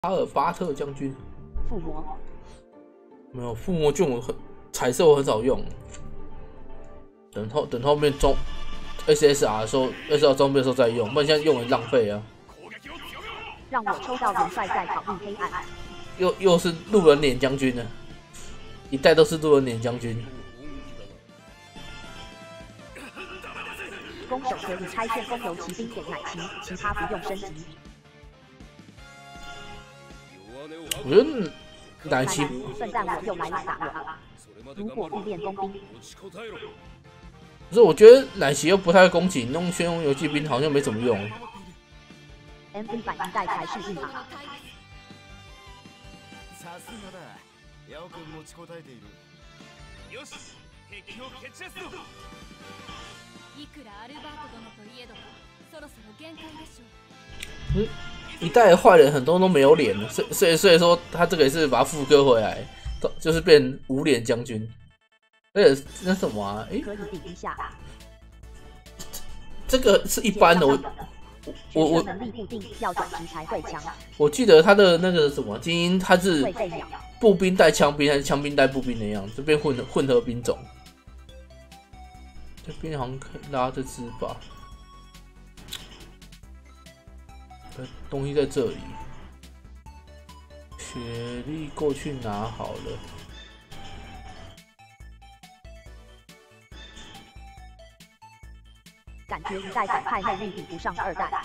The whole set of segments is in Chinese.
阿尔巴特将军， 附魔没有附魔卷，彩色我很少用。等后面中 SSR 的时候，SSR 装备的时候再用，不然现在用很浪费啊。 让我抽到元帅在考虑黑暗。 又是路人脸将军呢，一代都是路人脸将军。 弓手可以拆旋风游骑兵给奶骑，其他不用升级。 我觉得奶骑笨蛋，我又来打了。如果不练工兵， 可是我觉得奶骑又不太会攻击，弄旋风游骑兵好像没怎么用。 MV 版一代才是硬啊。 さすがだ。よく持ちこたえている。よし、敵を蹴散らすぞ。 いくらアルバート殿といえど、そろそろ限界でしょう。 一代的坏人很多都没有脸了，所以说他这个也是把它复刻回来，就是变无脸将军。而且那什么啊？ 可以顶一下。 这个是一般的，我能力不定，要转职才会强。 我记得他的那个什么精英，他是步兵带枪兵还是枪兵带步兵的样子，就变混合兵种。这边好像可以拉这只吧？东西在这里，雪莉过去拿好了。 感觉一代反派内力比不上二代。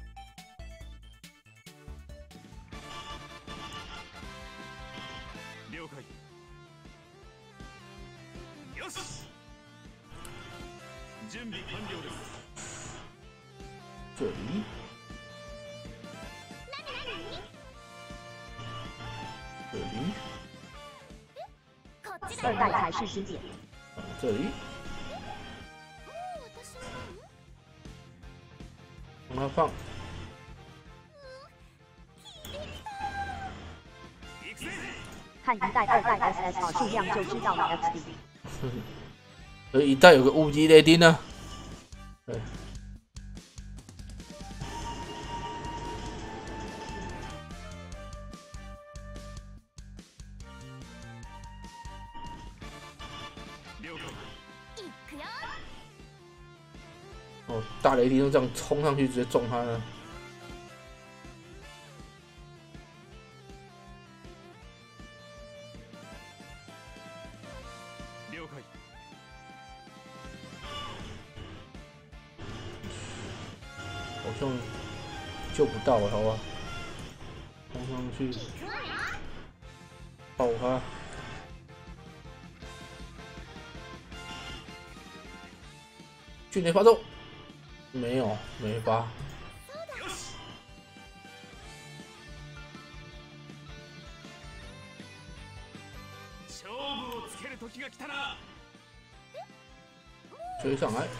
了解。よし。準備完了です。 这里。这里。 二代才是经典。 这里。往那放。 看一代、二代 SSR 数量就知道了 XD。 而一代有个乌鸡雷丁呢。对。哦，大雷霆就这样冲上去，直接撞他了。 了解。 好像救不到了，好吧？冲上去，爆他！迅雷发动。没有，没发。追上来。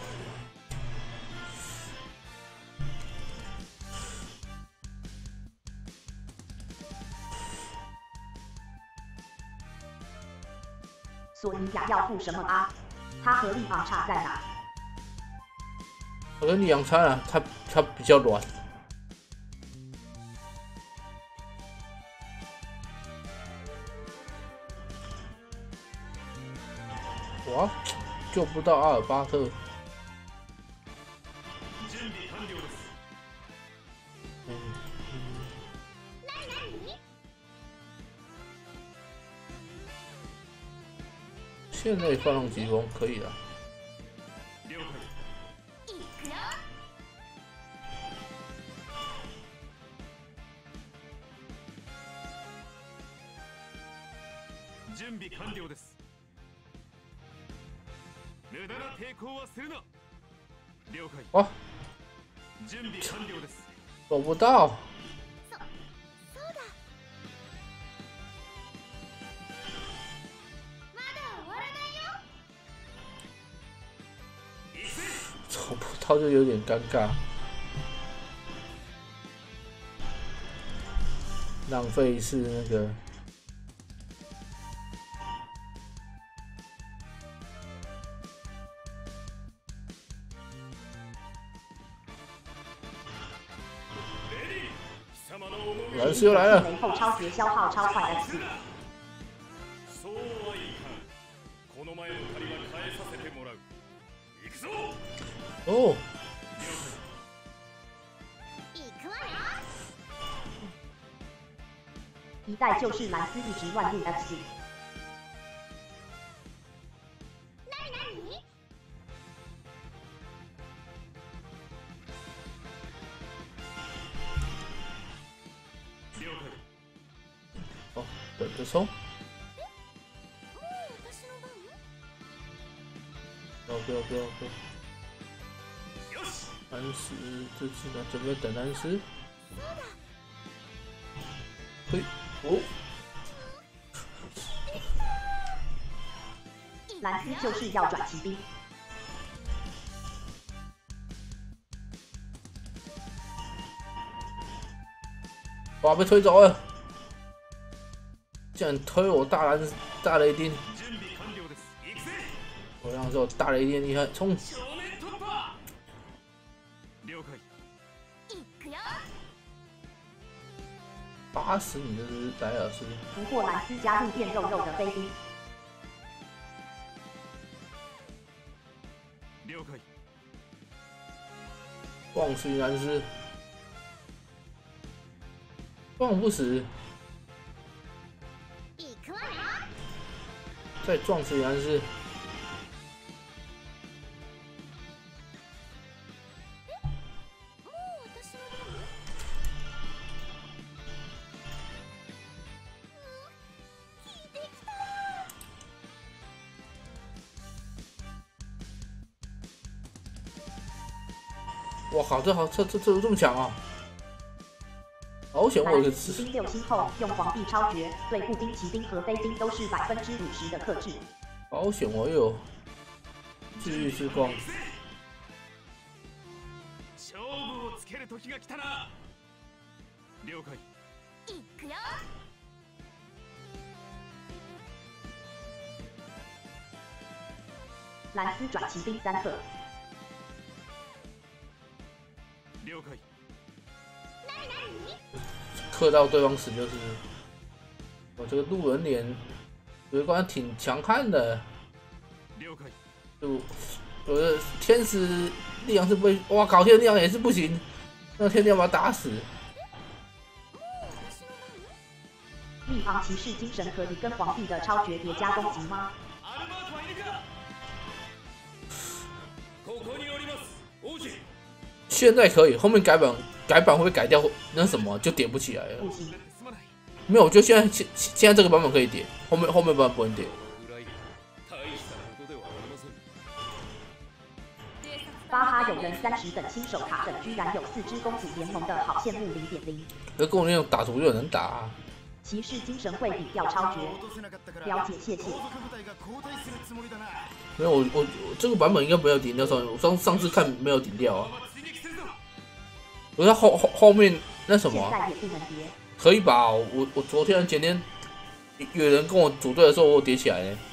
索尼娅要付什么啊？他和利昂差在哪？ 我跟你养差了，它比较软。哇，救不到阿尔巴特。现在放浪疾风可以了。 準備完了です。無駄な抵抗はするな。了解。 啊！ 準備完了です。 走不到。 そうだ。まだ終わらないよ。 走不到就有点尴尬，浪费是那个。燃 ，S 又来了。 雷后超绝消耗超快 S。 そうはいかん。この前の借りは返させてもらう。行くぞ。 哦， 一代就是蓝斯一直乱入 F 哦，等着冲。不要！安石，这次呢准备等安石。嘿，哦， 蓝斯就是要转骑兵。 哇，被推走了！竟然推我大雷丁！我让说大雷丁厉害，冲！80，你这是莱尔斯。 不过蓝斯加入变肉肉的飞兵。 撞死蓝斯，撞不死，再撞死蓝斯。哇靠，这这么强啊！好险我有个骑兵6星后用皇帝超绝，对步兵、骑兵和飞兵都是50%的克制。 好险我有治愈之光。 勝負をつける時が来たな。了解。行くよ。 蓝斯转骑兵3克。 了解。 克到对方死就是。我这个路人脸，有一关挺强悍的。 了解。 就有的天使力量是不会，哇靠，天使力量也是不行，那天要把他打死。 密昂骑士精神可以跟皇帝的超绝叠加攻击吗？ 现在可以，后面改版会不会改掉那什么就点不起来了？ 不行。 没有，我觉得现在这个版本可以点，后面版本不能点。 巴哈有人30等新手卡等，居然有4只公主联盟的，好羡慕0.0。 可跟我那种打图就能打啊。 骑士精神会比掉超绝，了解谢谢。 没有，我这个版本应该没有顶掉上，我上次看没有顶掉啊。我在后面那什么、 现在也不能叠。 可以吧？我昨天前天有人跟我组队的时候，我叠起来呢。